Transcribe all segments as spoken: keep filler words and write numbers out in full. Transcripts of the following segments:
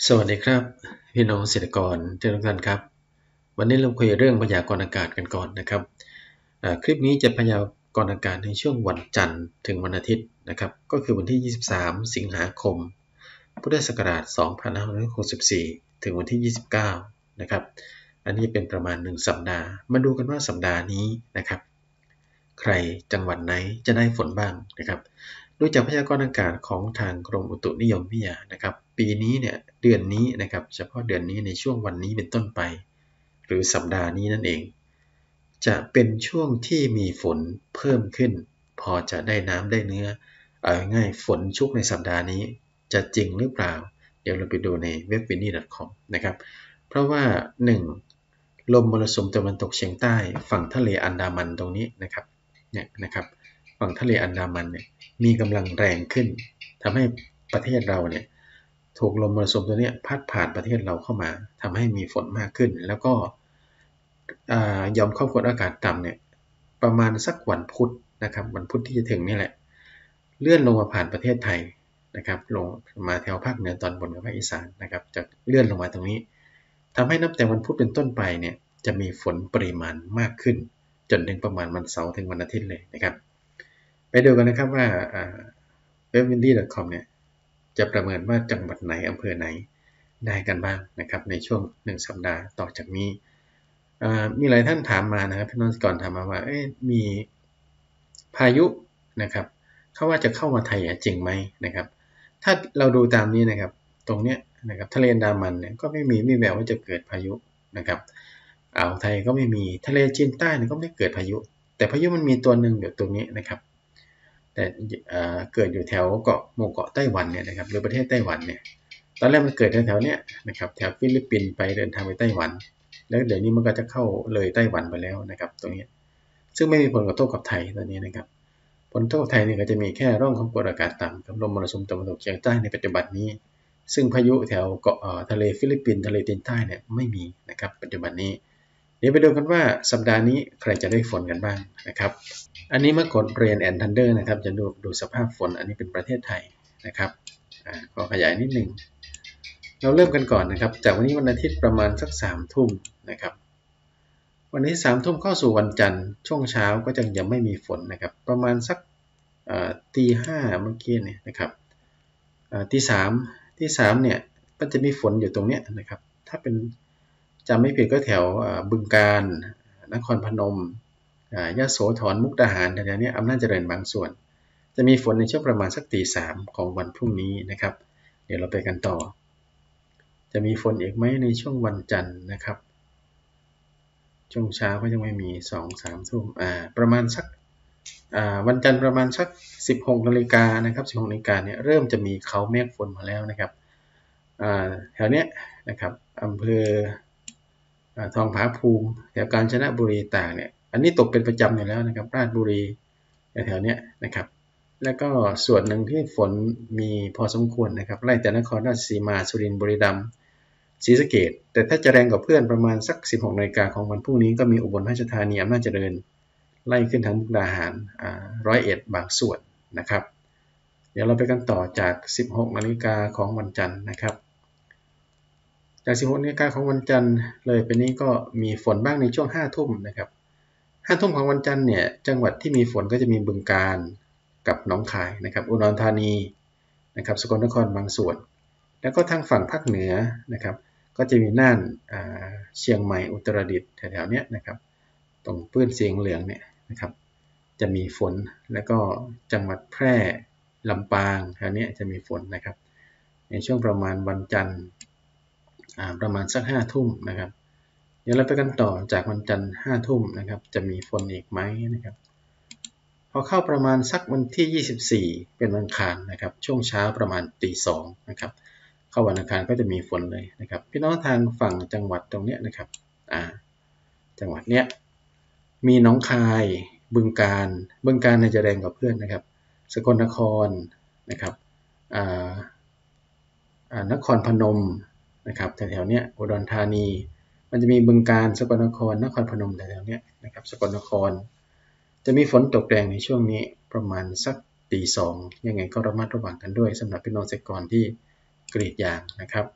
สวัสดีครับพี่น้องเกษตรกรทุกท่านครับวันนี้เราคุยเรื่องพยากรณ์อากาศกันก่อนนะครับคลิปนี้จะพยากรณ์อากาศในช่วงวันจันทร์ถึงวันอาทิตย์นะครับก็คือวันที่ยี่สิบสามสิงหาคมพุทธศักราชสองพันห้าร้อยหกสิบสี่ถึงวันที่ยี่สิบเก้านะครับอันนี้เป็นประมาณหนึ่งสัปดาห์มาดูกันว่าสัปดาห์นี้นะครับใครจังหวัดไหนจะได้ฝนบ้างนะครับดูจากพยากรณ์อากาศของทางกรมอุตุนิยมวิทยานะครับปีนี้เนี่ยเดือนนี้นะครับเฉพาะเดือนนี้ในช่วงวันนี้เป็นต้นไปหรือสัปดาห์นี้นั่นเองจะเป็นช่วงที่มีฝนเพิ่มขึ้นพอจะได้น้ำได้เนื้อเอาง่ายฝนชุกในสัปดาห์นี้จะจริงหรือเปล่าเดี๋ยวเราไปดูในเว็บ วินนี่ ดอท คอม นะครับเพราะว่าหนึ่งลมมรสุมตะวันตกเฉียงใต้ฝั่งทะเลอันดามันตรงนี้นะครับเนี่ยนะครับฝั่งทะเลอันดามันเนี่ยมีกำลังแรงขึ้นทำให้ประเทศเราเนี่ยถูกลมมรสุมตัวนี้พัดผ่านประเทศเราเข้ามาทำให้มีฝนมากขึ้นแล้วก็ยอมความกดอากาศต่ำเนี่ยประมาณสักวันพุธนะครับวันพุธที่จะถึงนี่แหละเลื่อนลงมาผ่านประเทศไทยนะครับลงมาแถวภาคเหนือตอนบนกับภาคอีสานนะครับจะเลื่อนลงมาตรงนี้ทำให้นับแต่วันพุธเป็นต้นไปเนี่ยจะมีฝนปริมาณมากขึ้นจนถึงประมาณวันเสาร์ถึงวันอาทิตย์เลยนะครับไปดูกันนะครับว่าเว็บ วินนี่ ดอท คอม เนี่ยจะประเมินว่าจังหวัดไหนอำเภอไหนได้กันบ้างนะครับในช่วงหนึ่งสัปดาห์ต่อจากนี้มีหลายท่านถามมานะครับพี่น้องก่อนถามมาว่ามีพายุนะครับเขาว่าจะเข้ามาไทยจริงไหมนะครับถ้าเราดูตามนี้นะครับตรงเนี้ยนะครับทะเลอันดามันเนี่ยก็ไม่มีไม่แววว่าจะเกิดพายุนะครับอ่าวไทยก็ไม่มีทะเลจีนใต้เนี่ยก็ไม่เกิดพายุแต่พายุมันมีตัวหนึ่งอยู่ตรงนี้นะครับแต่เกิดอยู่แถวเกาะหมู่เกาะไต้หวันเนี่ยนะครับหรือประเทศไต้หวันเนี่ยตอนแรกมันเกิดแถวๆเนี้ยนะครับแถวฟิลิปปินส์ไปเดินทางไปไต้หวันแล้วเดี๋ยวนี้มันก็จะเข้าเลยไต้หวันไปแล้วนะครับตรงนี้ซึ่งไม่มีผลกระทบกับไทยตอนนี้นะครับผลกระทบกับไทยเนี่ยก็จะมีแค่ร่องความกดอากาศต่ำกับลมมรสุมตะวันตกเฉียงใต้ในปัจจุบันนี้ซึ่งพายุแถวเกาะทะเลฟิลิปปินส์ทะเลจีนใต้เนี่ยไม่มีนะครับปัจจุบันนี้เดี๋ยวไปดูกันว่าสัปดาห์นี้ใครจะได้ฝนกันบ้างนะครับอันนี้เมื่อกดเรียนแอนทันเดอร์นะครับจะดูดูสภาพฝนอันนี้เป็นประเทศไทยนะครับขอขยายนิดนึงเราเริ่มกันก่อนนะครับจากวันนี้วันอาทิตย์ประมาณสักสามทุ่มนะครับวันนี้สามทุ่มเข้าสู่วันจันทร์ช่วงเช้าก็จะยังไม่มีฝนนะครับประมาณสักตีห้าเมื่อกี้เนี่ยนะครับตีสามตีสามเนี่ยก็จะมีฝนอยู่ตรงเนี้ยนะครับถ้าเป็นจำไม่ผิดก็แถวบึงกาฬนครพนมยโสธรมุกดาหารแถวๆนี้อำนาจเจริญบางส่วนจะมีฝนในช่วงประมาณสักตีสามของวันพรุ่งนี้นะครับเดี๋ยวเราไปกันต่อจะมีฝนอีกไหมในช่วงวันจันทร์นะครับช่วงเช้าก็ยังไม่มี สองถึงสาม ทุ่มอ่าประมาณสักอ่าวันจันทร์ประมาณสักสิบหกนาฬิกานะครับสิบหกนาฬิกาเนี่ยเริ่มจะมีเขาเมฆฝนมาแล้วนะครับอ่าแถวเนี้ยนะครับอำเภอทองผาภูมิแถวกาญจนบุรีตากเนี่ยอันนี้ตกเป็นประจำอยู่แล้วนะครับราชบุรีแถวเนี้ยนะครับแล้วก็ส่วนหนึ่งที่ฝนมีพอสมควรนะครับไล่แต่นครราชสีมาสุรินทร์บุรีรัมย์ศรีสะเกษแต่ถ้าจะแรงกว่าเพื่อนประมาณสักสิบหกนาฬิกาของวันพรุ่งนี้ก็มีอุบลราชธานีอำนาจเจริญไล่ขึ้นทางมุกดาหารร้อยเอ็ดบางส่วนนะครับเดี๋ยวเราไปกันต่อจากสิบหกนาฬิกาของวันจันทร์นะครับจากสิบหกนาฬิกาของวันจันทร์เลยไปนี้ก็มีฝนบ้างในช่วงห้าทุ่มนะครับห้าทุ่มของวันจันทร์เนี่ยจังหวัดที่มีฝนก็จะมีบึงกาฬกับหนองคายนะครับอุดรธานีนะครับสกลนครบางส่วนแล้วก็ทางฝั่งภาคเหนือนะครับก็จะมีน่านเชียงใหม่อุตรดิตถ์แถวๆเนี้ยนะครับตรงปื้นเสียงเหลืองเนี่ยนะครับจะมีฝนแล้วก็จังหวัดแพร่ลำปางแถวนี้จะมีฝนนะครับในช่วงประมาณวันจันทร์ประมาณสักห้าทุ่มนะครับเดี๋ยวเราไปกันต่อจากวันจันทร์ห้าทุ่มนะครับจะมีฝนอีกไหมนะครับพอเข้าประมาณสักวันที่ยี่สิบสี่เป็นวันอังคารนะครับช่วงเช้าประมาณตีสองนะครับเข้าวันอังคารก็จะมีฝนเลยนะครับพี่น้องทางฝั่งจังหวัดตรงเนี้ยนะครับอ่าจังหวัดเนี้ยมีหนองคายบึงกาฬบึงกาฬในจะแรงกว่าเพื่อนนะครับสกลนครนะครับอ่านครพนมนะครับแถวๆเนี้ยอุดรธานีมันจะมีบึงกาฬสกลนครนครพนมแถวๆเนี้ยนะครับสกลนครจะมีฝนตกแรงในช่วงนี้ประมาณสักตีสองยังไงก็ระมัดระวังกันด้วยสำหรับพี่น้องเกษตรกรที่กรีดยางนะครับ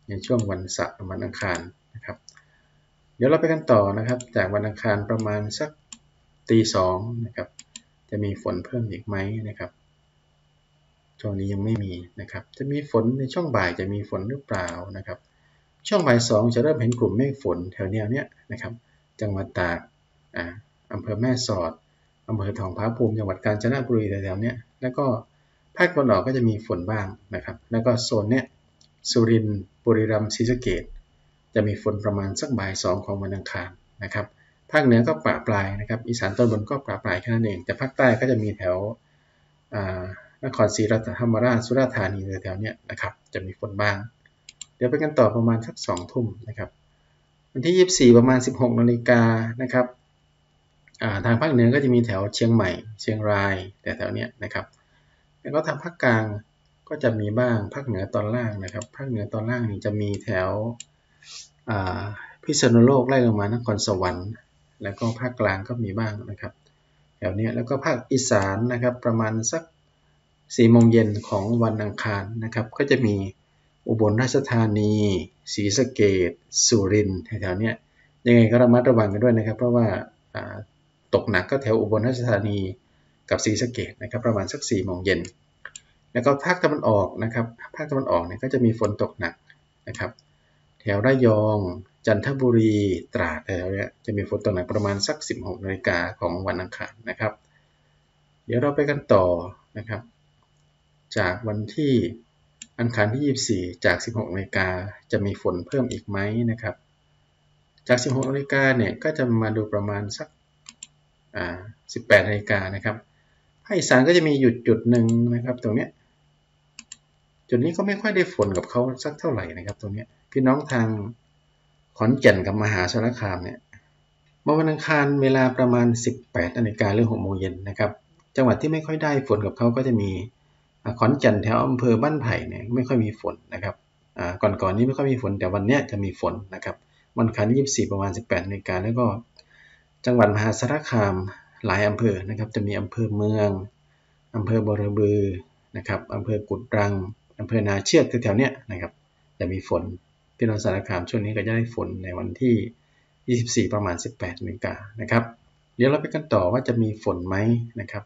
ในช่วงวันเสาร์วันอังคารนะครับเดี๋ยวเราไปกันต่อนะครับจากวันอังคารประมาณสักตีสองนะครับจะมีฝนเพิ่มอีกไหมนะครับช่วงนี้ยังไม่มีนะครับจะมีฝนในช่วงบ่ายจะมีฝนหรือเปล่านะครับช่วงบ่ายสองจะเริ่มเห็นกลุ่มเมฆฝนแถวแนวเนี้ยนะครับจังหวัดตากอ่าอำเภอแม่สอดอำเภอทองผาภูมิจังหวัดกาญจนบุรีแถวๆเนี้ยแล้วก็ภาคตะวันออกก็จะมีฝนบ้างนะครับแล้วก็โซนเนี้ยสุรินทร์บุรีรัมย์ศรีสะเกษจะมีฝนประมาณสักบ่ายสองของวันอังคารนะครับภาคเหนือก็ปะปลายนะครับอีสานตอนบนก็ปะปลายแค่นั้นเองแต่ภาคใต้ก็จะมีแถวนครศรีธรรมราชสุราษฎร์ธานีแถวๆนี้นะครับจะมีฝนบ้างเดี๋ยวไปกันต่อประมาณสักสองทุ่มนะครับวันที่ยี่สิบสี่ประมาณสิบหกนาฬิกานะครับทางภาคเหนือก็จะมีแถวเชียงใหม่เชียงรายแต่แถวเนี้ยนะครับแล้วก็ทางภาคกลางก็จะมีบ้างภาคเหนือตอนล่างนะครับภาคเหนือตอนล่างนี่จะมีแถวพิษณุโลกไล่ลงมานครสวรรค์แล้วก็ภาคกลางก็มีบ้างนะครับแถวนี้แล้วก็ภาคอีสานนะครับประมาณสักสี่โมงเย็นของวันอังคารนะครับก็จะมีอุบลราชธานีศรีสะเกษสุรินทร์แถวๆนี้ยังไงก็ระมัดระวังกันด้วยนะครับเพราะว่าตกหนักก็แถวอุบลราชธานีกับศรีสะเกษนะครับประมาณสักสี่โมงเย็นแล้วก็ภาคตะวันออกนะครับภาคตะวันออกเนี่ยก็จะมีฝนตกหนักนะครับแถวระยองจันทบุรีตราดแถวนี้จะมีฝนตกหนักประมาณสักสิบหกนาฬิกาของวันอังคารนะครับเดี๋ยวเราไปกันต่อนะครับจากวันที่อังคารที่ยี่สิบสี่จากสิบหกนาฬิกาจะมีฝนเพิ่มอีกไหมนะครับจากสิบหกนาฬิกาเนี่ยก็จะมาดูประมาณสักอ่าสิบแปดนาฬิกานะครับภาคอีสานก็จะมีหยุดจุดหนึ่งนะครับตรงเนี้ยจุดนี้ก็ไม่ค่อยได้ฝนกับเขาสักเท่าไหร่นะครับตรงนี้พี่น้องทางขอนแก่นกับมหาสารคามเนี่ยเมื่อวันอังคารเวลาประมาณสิบแปดนาฬิกาหรือหกโมงเย็นนะครับจังหวัดที่ไม่ค่อยได้ฝนกับเขาก็จะมีขอนแก่นแถวอำเภอบ้านไผ่เนี่ยไม่ค่อยมีฝนนะครับก่อนๆ น, นี้ไม่ค่อยมีฝนแต่วันนี้จะมีฝนนะครับวันอังคารที่ยี่สิบสี่ประมาณสิบแปดนาฬิกาแล้วก็จังหวัดมหาสารคามหลายอำเภอนะครับจะมีอำเภอเมืองอำเภอบอระบือนะครับอำเภอกุดรังอำเภอนาเชือกแถวๆเนี้ยนะครับจะมีฝนพี่น้องสารคามช่วงนี้ก็จะได้ฝนในวันที่ยี่สิบสี่ประมาณสิบแปดนาฬิกานะครับเดี๋ยวเราไปกันต่อว่าจะมีฝนไหมนะครับ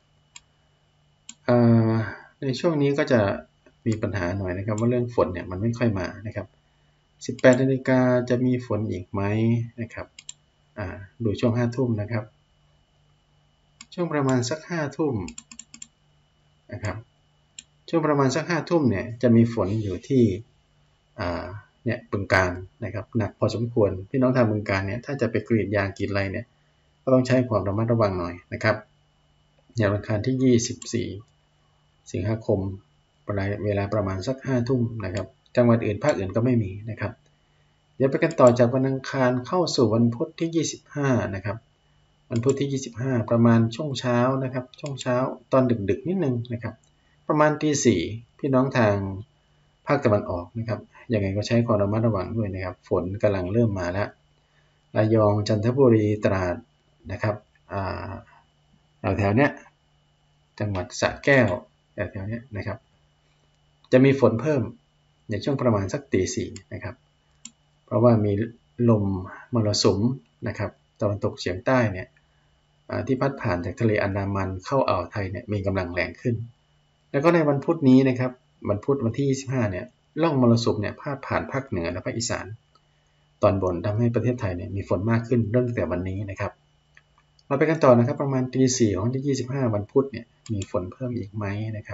ในช่วงนี้ก็จะมีปัญหาหน่อยนะครับว่าเรื่องฝนเนี่ยมันไม่ค่อยมานะครับสิบแปดนาฬิกาจะมีฝนอีกไหมนะครับดูช่วงห้าทุ่มนะครับช่วงประมาณสักห้าทุ่มนะครับช่วงประมาณสักห้าทุ่มเนี่ยจะมีฝนอยู่ที่เนี่ยบึงกาฬนะครับหนักพอสมควรพี่น้องทางบึงกาฬเนี่ยถ้าจะไปกรีดยางกรีดอะไรเนี่ยก็ต้องใช้ความระมัดระวังหน่อยนะครับในวันอังคารที่ยี่สิบสี่สิงหาคมเวลาประมาณสักห้าทุ่มนะครับจังหวัดอื่นภาคอื่นก็ไม่มีนะครับเดี๋ยวไปกันต่อจากวันอังคารเข้าสู่วันพุธที่ยี่สิบห้านะครับวันพุธที่ยี่สิบห้าประมาณช่วงเช้านะครับช่วงเช้าตอนดึกๆนิดนึงนะครับประมาณตีสี่พี่น้องทางภาคตะวันออกนะครับยังไงก็ใช้ความระมัดระวังด้วยนะครับฝนกำลังเริ่มมาแล้วระยองจันทบุรีตราดนะครับแถวๆเนี้ยจังหวัดสระแก้วแถวๆเนี้ยนะครับจะมีฝนเพิ่มในช่วงประมาณสักตีสี่นะครับเพราะว่ามีลมมรสุมนะครับตะวันตกเฉียงใต้เนี่ยที่พัดผ่านจากทะเลอันดามันเข้าอ่าวไทยเนี่ยมีกำลังแรงขึ้นแล้วก็ในวันพุธนี้นะครับวันพุธวันที่ยี่สิบห้าเนี่ยร่องมรสุมเนี่ยพาดผ่านภาคเหนือและภาคอีสานตอนบนทำให้ประเทศไทยเนี่ยมีฝนมากขึ้นเริ่มตั้งแต่วันนี้นะครับเราไปกันต่อนะครับประมาณตีสี่ของวันที่ยี่สิบห้าวันพุธเนี่ยมีฝนเพิ่มอีกไหมนะครับ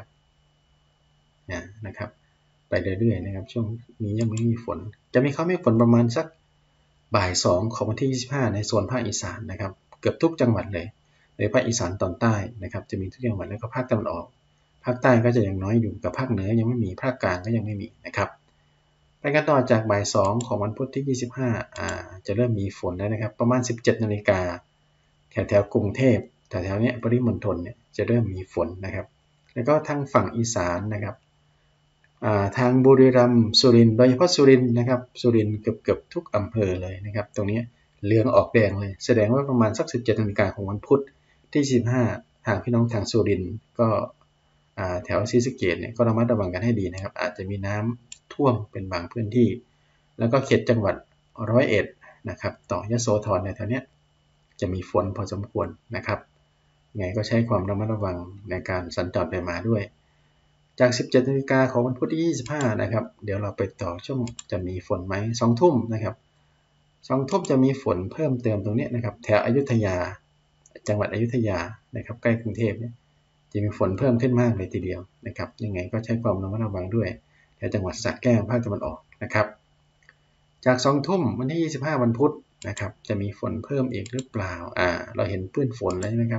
นะครับไปเรื่อยๆนะครับช่วงนี้ยังไม่มีฝนจะมีเขาเมฆฝนประมาณสักบ่ายสองของวันที่ยี่สิบห้าในโซนภาคอีสานนะครับเกือบทุกจังหวัดเลยโดยภาคอีสานตอนใต้นะครับจะมีทุกจังหวัดแล้วก็ภาคตะวันออกภาคใต้ก็จะยังน้อยอยู่กับภาคเหนือยังไม่มีภาคกลางก็ยังไม่มีนะครับไปกันต่อจากบ่ายสองของวันพุธที่ยี่สิบห้าอ่าจะเริ่มมีฝนแล้วนะครับประมาณสิบเจ็ดนาฬิกาแถวๆกรุงเทพแถวๆนี้ปริมณฑลเนี่ยจะเริ่มมีฝนนะครับแล้วก็ทางฝั่งอีสานนะครับทางบุรีรัมย์สุรินทร์โดยเฉพาะสุรินทร์นะครับสุรินทร์เกือบๆทุกอำเภอเลยนะครับตรงนี้เหลืองออกแดงเลยแสดงว่าประมาณสักสิบเจ็ดนาฬิกาของวันพุธที่สิบห้าทางพี่น้องทางสุรินทร์ก็แถวศรีสะเกษเนี่ยก็ระมัดระวังกันให้ดีนะครับอาจจะมีน้ำท่วมเป็นบางพื้นที่แล้วก็เขตจังหวัดร้อยเอ็ดนะครับต่อยโสธรในแถวเนี้ยจะมีฝนพอสมควรนะครับไงก็ใช้ความระมัดระวังในการสัญจรไปมาด้วยจาก สิบเจ็ดนาฬิกาของวันพุธที่ยี่สิบห้านะครับเดี๋ยวเราไปต่อช่วงจะมีฝนไหมสองทุ่มนะครับสองทุ่มจะมีฝนเพิ่มเติมตรงนี้นะครับแถวอยุธยาจังหวัดอยุธยานะครับใกล้กรุงเทพเนี่ยจะมีฝนเพิ่มขึ้นมากเลยทีเดียวนะครับยังไงก็ใช้ความระมัดระวังด้วยแถวจังหวัดสระแก้วภาคตะวันออกนะครับจากสองทุ่มวันที่ยี่สิบห้าวันพุธนะครับจะมีฝนเพิ่มอีกหรือเปล่าอ่าเราเห็นปื้นฝนแล้วใช่ไหมครับ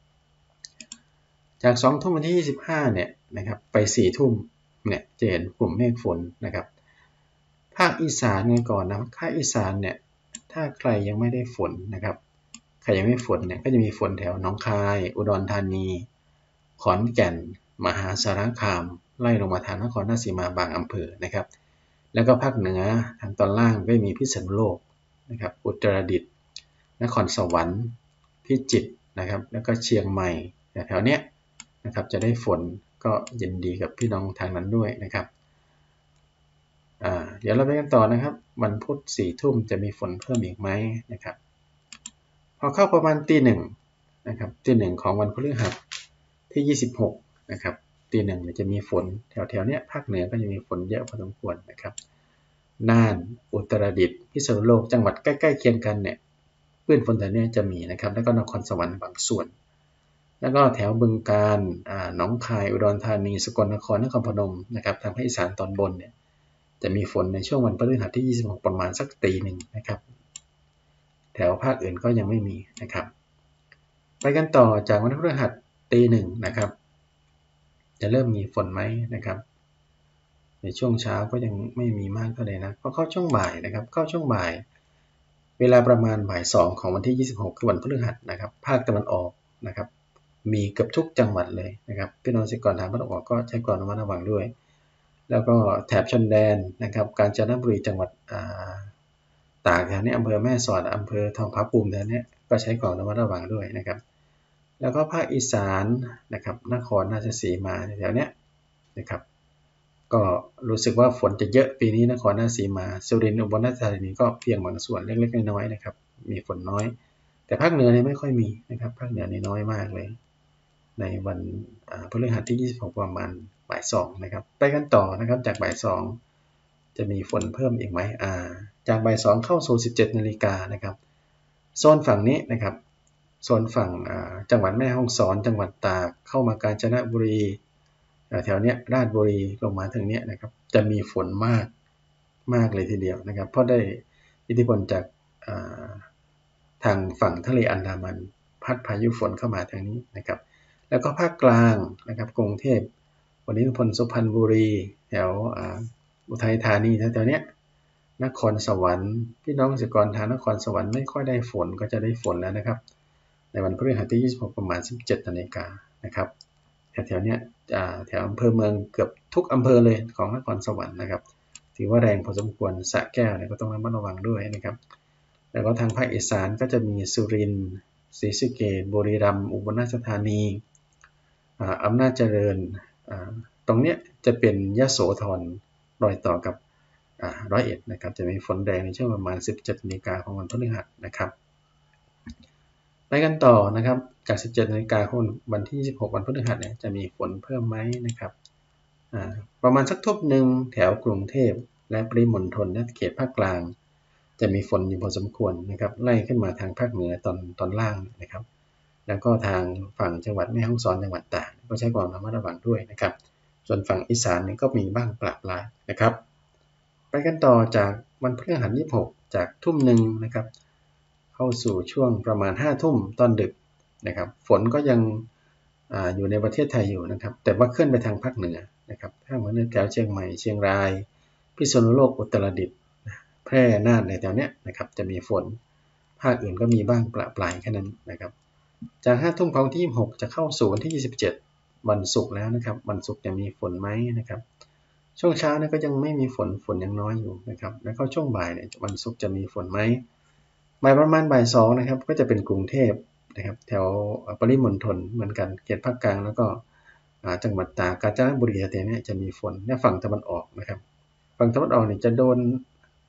จากสองทุ่มวันที่ยี่สิบห้าเนี่ยนะครับไปสี่ทุ่มเนี่ยจะเห็นกลุ่มเมฆฝนนะครับภาคอีสานกันก่อนนะภาคอีสานเนี่ยถ้าใครยังไม่ได้ฝนนะครับใครยังไม่ฝนเนี่ยก็จะมีฝนแถวหนองคายอุดรธานีขอนแก่นมหาสารคามไล่ลงมาทางนครราชสีมาบางอำเภอนะครับแล้วก็ภาคเหนือทางตอนล่างก็มีพิษณุโลกนะครับอุตรดิตถ์นครสวรรค์พิจิตรนะครับแล้วก็เชียงใหม่แถวเนี้ยนะครับจะได้ฝนก็ยินดีกับพี่น้องทางนั้นด้วยนะครับอ่าเดี๋ยวเราไปกันต่อนะครับวันพุธสี่ทุ่มจะมีฝนเพิ่มอีกไหมนะครับพอเข้าประมาณตีหนึ่งนะครับตีหนึ่งของวันพฤหัสที่ยี่สิบหกนะครับตีหนึ่งจะมีฝนแถวๆเนี้ยภาคเหนือก็จะมีฝนเยอะพอสมควรนะครับน่านอุตรดิตถ์พิษณุโลกจังหวัดใกล้ๆเคียงกันเนี่ยคลื่นฝนแถวนี้จะมีนะครับแล้วก็นครสวรรค์บางส่วนแล้วก็แถวบึงกาฬหนองคายอุดรธานีสกลนครนครพนมนะครับทางภาคอีสานตอนบนเนี่ยจะมีฝนในช่วงวันพฤหัสที่ยี่สิบหกประมาณสักตีหนึ่งนะครับแถวภาคอื่นก็ยังไม่มีนะครับไปกันต่อจากวันพฤหัสตีหนึ่งนะครับจะเริ่มมีฝนไหมนะครับในช่วงเช้าก็ยังไม่มีมากเท่าไหร่นะพอเข้าช่วงบ่ายนะครับเข้าช่วงบ่ายเวลาประมาณบ่ายสองของวันที่ยี่สิบหกคือวันพฤหัสนะครับภาคตะวันออกนะครับมีเกือบทุกจังหวัดเลยนะครับพี่น้องเกษตรกรทางภาคตะวันออกก็ใช้ความระมัดระวังด้วยแล้วก็แถบชนแดนนะครับกาญจนบุรีจังหวัดตากแถวนี้อำเภอแม่สอดอำเภอทองผาภูมิแถวนี้ก็ใช้ความระมัดระวังด้วยนะครับแล้วก็ภาคอีสานนะครับนครราชสีมาแถวนี้นะครับก็รู้สึกว่าฝนจะเยอะปีนี้นครราชสีมาสุรินทร์อุบลราชธานีก็เพียงบางส่วนเล็กๆน้อยๆนะครับมีฝนน้อยแต่ภาคเหนือเนี่ยไม่ค่อยมีนะครับภาคเหนือนี่น้อยมากเลยในวันพฤหัสที่ยี่สิบหกประมาณบ่ายสองนะครับไปกันต่อนะครับจากบ่ายสองจะมีฝนเพิ่มอีกไหมอ่าจากบ่ายสองเข้าสู่สิบเจ็ดนาฬิกานะครับโซนฝั่งนี้นะครับโซนฝั่งจังหวัดแม่ฮ่องสอนจังหวัดตากเข้ามากาญจนบุรีแถวเนี้ยราชบุรีลงมาทางเนี้ยนะครับจะมีฝนมากมากเลยทีเดียวนะครับเพราะได้อิทธิพลจากทางฝั่งทะเลอันดามันพัดพายุฝนเข้ามาทางนี้นะครับแล้วก็ภาคกลางนะครับกรุงเทพวันนี้พลสุพรรณบุรีแถวอุทัยธานีแถวๆเนี้ยนครสวรรค์พี่น้องเกษตรกรทางนครสวรรค์ไม่ค่อยได้ฝนก็จะได้ฝนแล้วนะครับในวันพฤหัสที่ยี่สิบหกประมาณสิบเจ็ดนาฬิกานะครับแถวๆเนี้ยแถวอำเภอเมืองเกือบทุกอำเภอเลยของนครสวรรค์นะครับถือว่าแรงพอสมควรสระแก้วเนี่ยก็ต้องระมัดระวังด้วยนะครับแล้วก็ทางภาคอีสานก็จะมีสุรินทร์ศรีสะเกษบุรีรัมย์อุบลราชธานีอำนาจเจริญตรงเนี้ยจะเป็นยโสธรรอยต่อกับร้อยเอ็ดนะครับจะมีฝนแรงในช่วงประมาณสิบเจ็ดนาฬิกาของวันพฤหัสนะครับไปกันต่อนะครับจากสิบเจ็ดนาฬิกาของวันที่ยี่สิบหกวันพฤหัสเนี่ยจะมีฝนเพิ่มไหมนะครับประมาณสักทุ่มหนึ่งแถวกรุงเทพและปริมณฑลและเขตภาคกลางจะมีฝนอยู่พอสมควรนะครับไล่ขึ้นมาทางภาคเหนือตอนตอนล่างนะครับแล้วก็ทางฝั่งจังหวัดแม่ฮ่องสอนจังหวัดตากก็ใช้ความระมัดระวังด้วยนะครับส่วนฝั่งอีสานนี่ก็มีบ้างประปรายนะครับไปกันต่อจากวันพฤหัสยี่สิบหกจากทุ่มหนึ่งนะครับเข้าสู่ช่วงประมาณห้าทุ่มตอนดึกนะครับฝนก็ยัง อ, อยู่ในประเทศไทยอยู่นะครับแต่ว่าเคลื่อนไปทางภาคเหนือนะครับทางเหนือแถวเชียงใหม่เชียงรายพิษณุโลกอุตรดิตถ์แพร่น่านในแถวเนี้ยนะครับจะมีฝนภาคอื่นก็มีบ้างประปรายแค่นั้นนะครับจากห้าทุ่มของที่ยี่สิบหกจะเข้าสู่วันที่ยี่สิบเจ็ดวันศุกร์แล้วนะครับวันศุกร์จะมีฝนไหมนะครับช่วงเช้าเนี่ยก็ยังไม่มีฝนฝนยังน้อยอยู่นะครับแล้วก็ช่วงบ่ายเนี่ยวันศุกร์จะมีฝนไหมบ่ายประมาณบ่ายสองนะครับก็จะเป็นกรุงเทพนะครับแถวปริมณฑลเหมือนกันเขตภาคกลางแล้วก็จังหวัดตากกาญจนบุรีแถวนี้จะมีฝนในฝั่งตะวันออกนะครับฝั่งตะวันออกเนี่ยจะโดน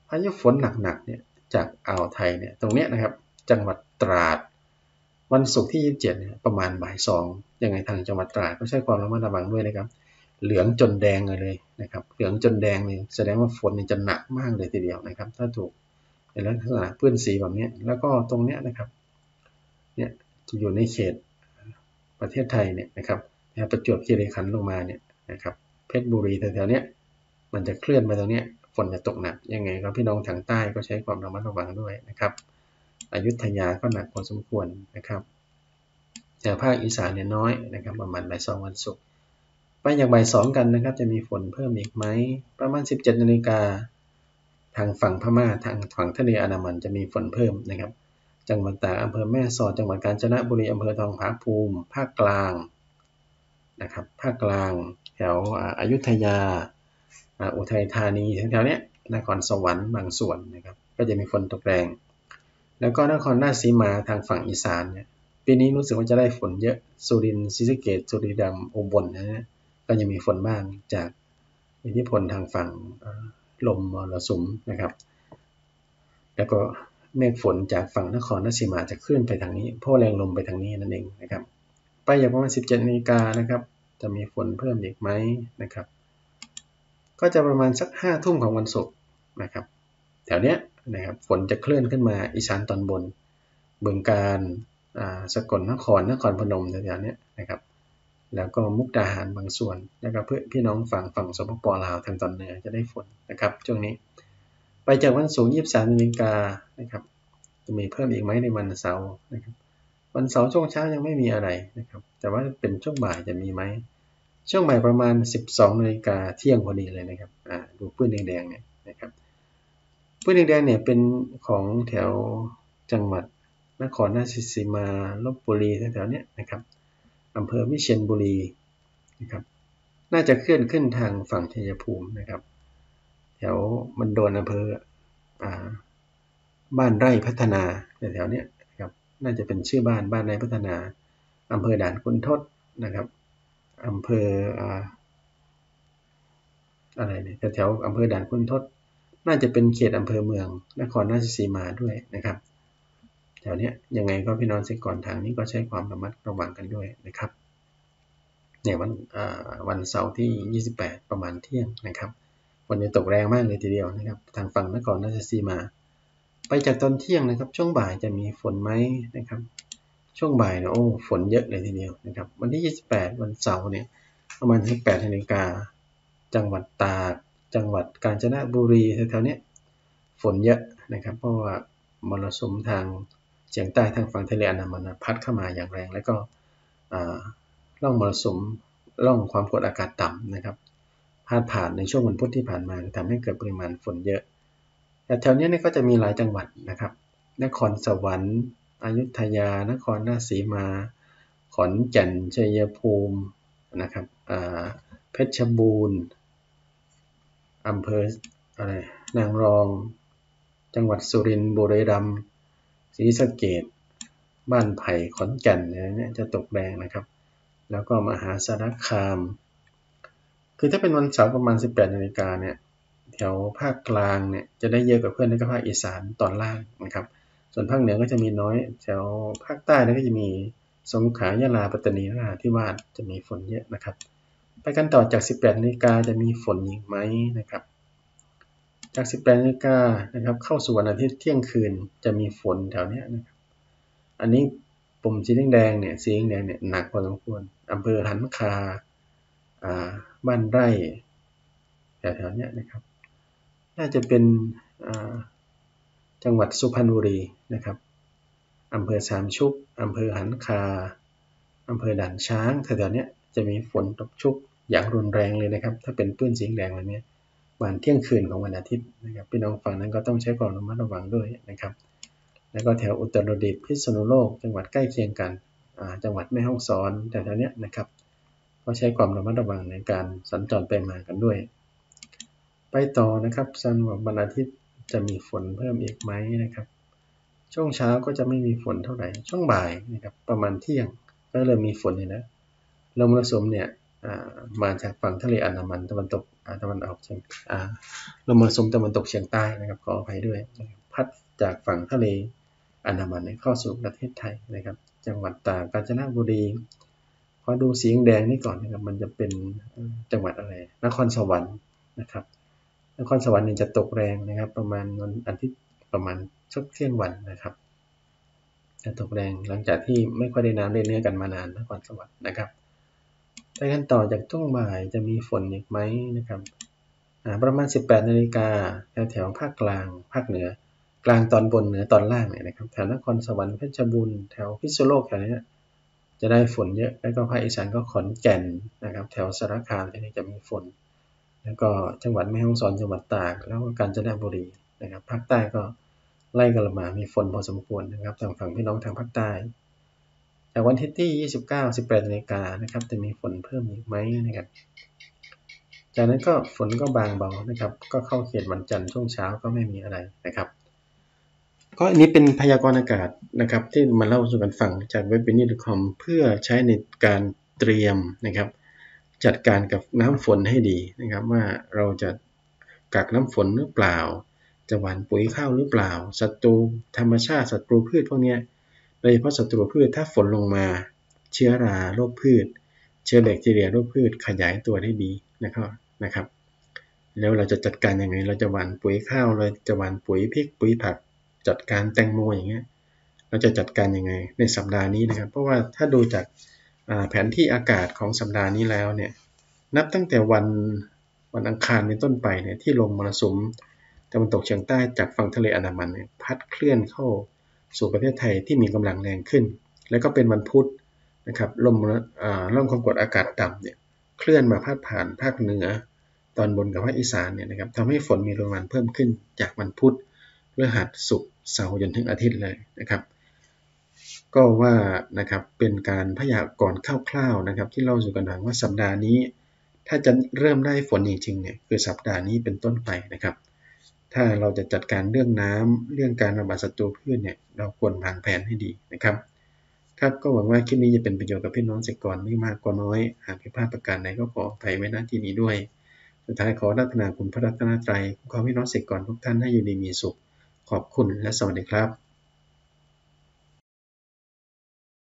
พายุฝนหนักๆเนี่ยจากอ่าวไทยเนี่ยตรงเนี้ยนะครับจังหวัดตราดวันศุกร์ที่ยี่สิบเจ็ดเนี่ยประมาณบ่ายสองยังไงทางจังหวัดตราดก็ใช้ความระมัดระวังด้วยนะครับเหลืองจนแดงเลยนะครับเหลืองจนแดงนี่แสดงว่าฝนจะหนักมากเลยทีเดียวนะครับถ้าถูกในลักษณะพื้นสีแบบนี้แล้วก็ตรงเนี้ยนะครับเนี่ยจะอยู่ในเขตประเทศไทยเนี่ยนะครับประจวบคีรีขันธ์ลงมาเนี่ยนะครับเพชรบุรีแถวๆเนี้ยมันจะเคลื่อนมาตรงเนี้ยฝนจะตกหนักยังไงครับพี่น้องทางใต้ก็ใช้ความระมัดระวังด้วยนะครับอยุธยาก็หนักพอสมควรนะครับแต่ภาคอีสานเนี่ยน้อยนะครับประมาณบ่ายสองวันศุกร์ไปอย่างบ่ายสองกันนะครับจะมีฝนเพิ่มอีกไหมประมาณสิบเจ็ดนาฬิกาทางฝั่งพม่าทางฝั่งทะเลอันดามันจะมีฝนเพิ่มนะครับจังหวัดตากอำเภอแม่สอดจังหวัดกาญจนบุรีอำเภอทองผาภูมิภาคกลางนะครับภาคกลางแถวอยุธยาอุทัยธานีแถวๆนี้นครสวรรค์บางส่วนนะครับก็จะมีฝนตกแรงแล้วก็นครราชสีมาทางฝั่งอีสานเนี่ยปีนี้รู้สึกว่าจะได้ฝนเยอะสุรินทร์ศรีสะเกษสุรินทร์อุบลนะฮะก็จะมีฝนบ้างจากอิทธิพลทางฝั่งลมมรสุมนะครับแล้วก็เมฆฝนจากฝั่งนครราชสีมาจะขึ้นไปทางนี้เพราะแรงลมไปทางนี้นั่นเองนะครับไปอย่างประมาณสิบเจ็ดนาฬิกานะครับจะมีฝนเพิ่มอีกไหมนะครับก็จะประมาณสักห้าทุ่มของวันศุกร์นะครับแถวเนี้ยนะครับฝนจะเคลื่อนขึ้นมาอีสานตอนบนบึงกาฬสกลนครนครพนมแถวๆนี้นะครับแล้วก็มุกดาหารบางส่วนแล้วก็เพื่อพี่น้องฝั่งฝั่งสปป.ลาวทางตอนเหนือจะได้ฝนนะครับช่วงนี้ไปจากวันศุกร์ยี่สิบสามนาฬิกานะครับจะมีเพิ่มอีกไหมในวันเสาร์นะครับวันเสาร์ช่วงเช้ายังไม่มีอะไรนะครับแต่ว่าเป็นช่วงบ่ายจะมีไหมช่วงบ่ายประมาณสิบสองนาฬิกาเที่ยงพอดีเลยนะครับอ่าดูปื้นแดงๆเนี่ยนะครับปื้นแดงๆเนี่ยเป็นของแถวจังหวัดนครราชสีมาลพบุรีแถวๆนี้นะครับอำเภอวิเชียรบุรีนะครับน่าจะเคลื่อนขึ้นทางฝั่งชัยภูมินะครับแถวมันโดนอำเภออ่าบ้านไร่พัฒนาแถวๆนี้นะครับน่าจะเป็นชื่อบ้านบ้านไร่พัฒนาอำเภอด่านขุนทดนะครับอำเภออ่าอะไรเนี่ยแถวอำเภอด่านขุนทดน่าจะเป็นเขตอำเภอเมืองนครราชสีมาด้วยนะครับแถวนี้ยังไงก็พี่น้องเกษตรกรทางนี้ก็ใช้ความระมัดระวังกันด้วยนะครับเนี่ยวันวันเสาร์ที่ยี่สิบแปดประมาณเที่ยงนะครับฝนจะตกแรงมากเลยทีเดียวนะครับทางฝั่งนครราชสีมาไปจากตอนเที่ยงนะครับช่วงบ่ายจะมีฝนไหมนะครับช่วงบ่ายเนี่ยโอ้ฝนเยอะเลยทีเดียวนะครับวันที่ยี่สิบแปดวันเสาร์เนี่ยประมาณสิบแปดนาฬิกาจังหวัดตากจังหวัดกาญจนบุรีแถวๆนี้ฝนเยอะนะครับเพราะว่ามรสุมทางเฉียงใต้ทางฝั่งทะเลอันดามันพัดเข้ามาอย่างแรงแล้วก็ร่องมรสุมร่องความกดอากาศต่ำนะครับพาดผ่านในช่วงวันพุธที่ผ่านมาทำให้เกิดปริมาณฝนเยอะแต่แถวนี้ก็จะมีหลายจังหวัดนะครับนครสวรรค์อยุธยานครราชสีมาขอนแก่นชัยภูมินะครับเพชรบูรณ์อำเภออะไรนางรองจังหวัดสุรินทร์บุรีรัมย์ศรีสะเกษบ้านไผ่ขอนแก่นเนี่ยจะตกแรงนะครับแล้วก็มหาสารคามคือถ้าเป็นวันเสาร์ประมาณสิบแปดนาฬิกาเนี่ยแถวภาคกลางเนี่ยจะได้เยอะกว่าเพื่อนในภาคอีสานตอนล่างนะครับส่วนภาคเหนือก็จะมีน้อยแถวภาคใต้ก็จะมีสงขลายะลาปัตตานีนราธิวาสจะมีฝนเยอะนะครับไปกันต่อจากสิบแปดนาฬิกาจะมีฝนอีกไหมนะครับจากสิบแปดนาฬิกานะครับเข้าสู่วันอาทิตย์เที่ยงคืนจะมีฝนแถวนี้นะครับอันนี้ปุ่มสีแดงเนี่ยสีแดงเนี่ยหนักพอสมควรอำเภอหันคาบ้านไร่แถวๆนี้นะครับน่าจะเป็นจังหวัดสุพรรณบุรีนะครับอำเภอสามชุกอำเภอหันคาอำเภอด่านช้างแถวๆนี้จะมีฝนตกชุกอย่างรุนแรงเลยนะครับถ้าเป็นปื้นสีแดงแบบนี้วันเที่ยงคืนของวันอาทิตย์นะครับพี่น้องฝั่งนั้นก็ต้องใช้ความระมัดระวังด้วยนะครับแล้วก็แถวอุตรดิตถ์พิษณุโลกจังหวัดใกล้เคียงกันจังหวัดแม่ฮ่องสอนแถวๆนี้นะครับก็ใช้ความระมัดระวังในการสัญจรไปมากันด้วยไปต่อนะครับสำหรับวันอาทิตย์จะมีฝนเพิ่มอีกไหมนะครับช่วงเช้าก็จะไม่มีฝนเท่าไหร่ช่วงบ่ายนะครับประมาณเที่ยงก็เริ่มมีฝนเลยนะลมมรสุมเนี่ยมาจากฝั่งทะเลอันดามันตะวันตกตะวันออกเฉียงลมมรสุมตะวันตกเฉียงใต้นะครับขออภัยด้วยพัดจากฝั่งทะเลอันดามันเข้าสู่ประเทศไทยนะครับจังหวัดตากกาญจนบุรีขอดูสีแดงนี่ก่อนนะครับมันจะเป็นจังหวัดอะไรนครสวรรค์นะครับนครสวรรค์นี่จะตกแรงนะครับประมาณวันอาทิตย์ประมาณสักเที่ยงวันนะครับจะตกแรงหลังจากที่ไม่ค่อยได้น้ำได้เนื้อกันมานานนครสวรรค์นะครับไปกันต่อจากช่วงบ่ายจะมีฝนอีกไหมนะครับประมาณ สิบแปดนาฬิกาแถวภาคกลางภาคเหนือกลางตอนบนเหนือตอนล่างเนี่ยนะครับแถวนครสวรรค์เพชรบูรณ์แถวพิษณุโลกแถวนี้จะได้ฝนเยอะแล้วก็ภาคอีสานก็ขอนแก่นนะครับแถวสารคามที่นี่จะมีฝนแล้วก็จังหวัดแม่ฮ่องสอนจังหวัดตากแล้วก็กาญจนบุรีนะครับภาคใต้ก็ไล่กันลงมามีฝนพอสมควรนะครับทางฝั่งพี่น้องทางภาคใต้จากวันที่ที่ยี่สิบเก้า สิบแปดนาฬิกานะครับจะมีฝนเพิ่มอีกไหมนะครับจากนั้นก็ฝนก็บางเบานะครับก็เข้าเขตวันจันทร์ช่วงเช้าก็ไม่มีอะไรนะครับก็อันนี้เป็นพยากรณ์อากาศนะครับที่มาเล่าสู่กันฟังจากเว็บ บี เอ็น อี ดอท คอม เพื่อใช้ในการเตรียมนะครับจัดการกับน้ำฝนให้ดีนะครับว่าเราจะกักน้ำฝนหรือเปล่าจะหว่านปุ๋ยข้าวหรือเปล่าศัตรูธรรมชาติศัตรูพืชพวกนี้โดยเฉพาะศัตรูพืชถ้าฝนลงมาเชื้อราโรคพืชเชื้อแบคทีเรียโรคพืชขยายตัวได้ดีนะครับนะครับแล้วเราจะจัดการยังไงเราจะหว่านปุ๋ยข้าวเราจะหว่านปุ๋ยพริกปุ๋ยผักจัดการแตงโมอย่างเงี้ยเราจะจัดการยังไงในสัปดาห์นี้นะครับเพราะว่าถ้าดูจากแผนที่อากาศของสัปดาห์นี้แล้วเนี่ยนับตั้งแต่วันวันอังคารเป็นต้นไปเนี่ยที่ลมมรสุมตะวันตกเฉียงใต้จากฝั่งทะเลอันดามันเนี่ยพัดเคลื่อนเข้าสู่ประเทศไทยที่มีกำลังแรงขึ้นแล้วก็เป็นวันพุธนะครับลมร่องความกดอากาศต่ำเนี่ยเคลื่อนมาพาดผ่านภาคเหนือตอนบนกับภาคอีสานเนี่ยนะครับทำให้ฝนมีปริมาณเพิ่มขึ้นจากวันพุธพฤหัสศุกร์เสาร์จนถึงอาทิตย์เลยนะครับก็ว่านะครับเป็นการพยากรณ์คร่าวๆนะครับที่เล่าสู่กันฟังว่าสัปดาห์นี้ถ้าจะเริ่มได้ฝนจริงๆเนี่ยคือสัปดาห์นี้เป็นต้นไปนะครับถ้าเราจะจัดการเรื่องน้ำเรื่องการระบาดศัตรูพืชเนี่ยเราควรวางแผนให้ดีนะครับครับก็หวังว่าคลิปนี้จะเป็นประโยชน์กับพี่น้องเกษตรกรไม่มากก็น้อยหากผิดพลาดประการใดก็ขออภัยไว้ณที่นี้ด้วยสุดท้ายขอรัตนาคุณพระรัตนตรัยขอพี่น้องเกษตรกรทุกท่านให้อยู่ดีมีสุขขอบคุณและสวัสดีครับ